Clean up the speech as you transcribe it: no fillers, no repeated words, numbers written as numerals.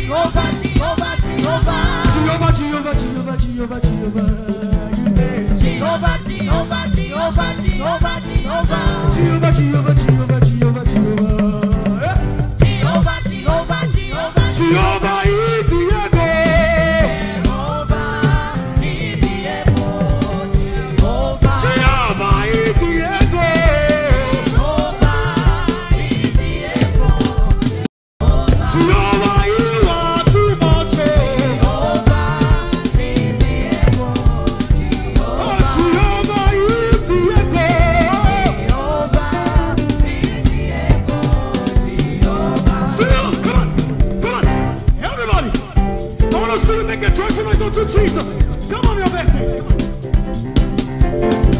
Make a joyful noise unto Jesus. Come on, your best days. Come on.